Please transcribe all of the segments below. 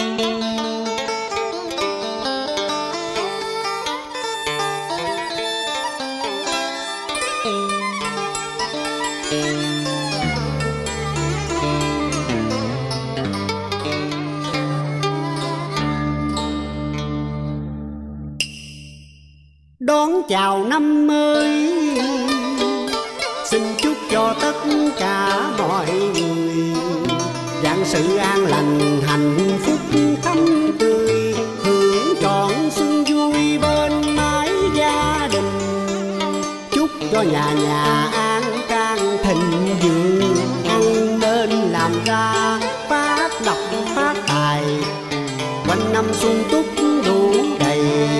Đón chào năm mới, xin chúc cho tất cả mọi người vạn sự an lành, hạnh phúc thắm tươi, hưởng trọn xuân vui bên mái gia đình. Chúc cho nhà nhà an khang thịnh vượng, ăn nên làm ra phát lộc phát tài, quanh năm xuân túc đủ đầy.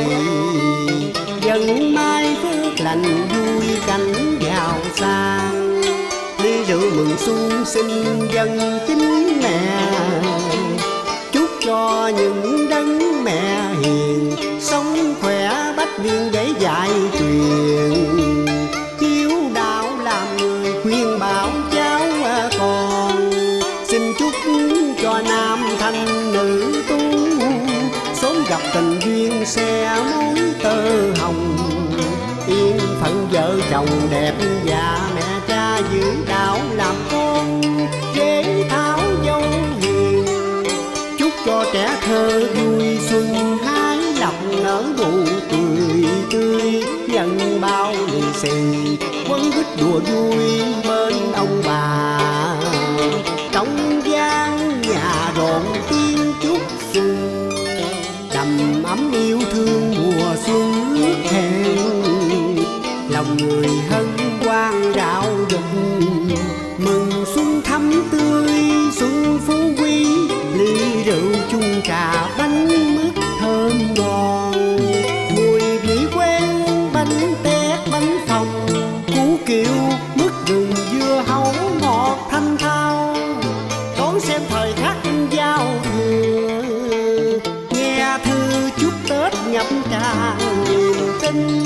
Dân mai phước lành vui cảnh giàu sang, ly rượu mừng xuân xin dân chính mẹ. Chúc cho những đấng mẹ hiền sống khỏe bách viên để dạy truyền, hiếu đạo làm người khuyên bảo cháu con. Xin chúc cho nam thanh nữ tú sớm gặp tình duyên xe mối tơ hồng, yên phận vợ chồng đẹp và mẹ cha giữ đạo làm con để tháo dấu hiền. Chúc cho trẻ thơ vui xuân hái lộc nở nụ cười tươi, nhận bao lì xì quấn quýt đùa vui bên ông bà. Trong gian nhà rộn tiếng chúc xuân, đầm ấm yêu thương mùa xuân ước hẹn. Lòng người hân hoan rạo rực, mừng xuân thắm tươi xuân phú quý. Ly rượu chung trà bánh mứt thơm ngon, mùi vị quen bánh tét bánh phồng, củ kiệu mứt gừng dưa hấu ngọt thanh thao. Đón xem thời khắc giao thừa, nghe thư chúc Tết ngập tràn niềm tin.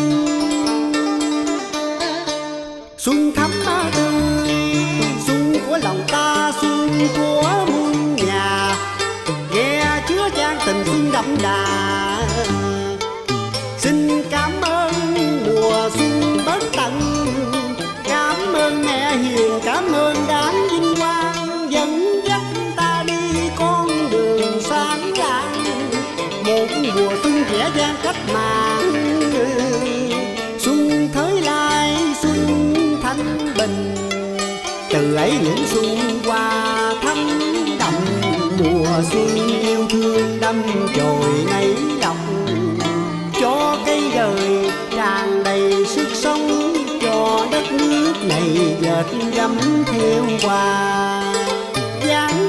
Xuân thắm tươi, xuân của lòng ta, xuân của muôn nhà, ghe chứa chan tình xuân đậm đà. Xin cảm ơn mùa xuân bất tận, cảm ơn mẹ hiền, cảm ơn đám vinh quang dẫn dắt ta đi con đường sáng lạng. Một mùa xuân vẻ vang cách mạng, xuân thới lai xuân thanh bình. Từ ấy những xuân qua thắm đậm, mùa xuân yêu thương đâm chồi nảy lòng. Cho cây đời tràn đầy sức sống, cho đất nước này dệt gấm theo hoa. Dáng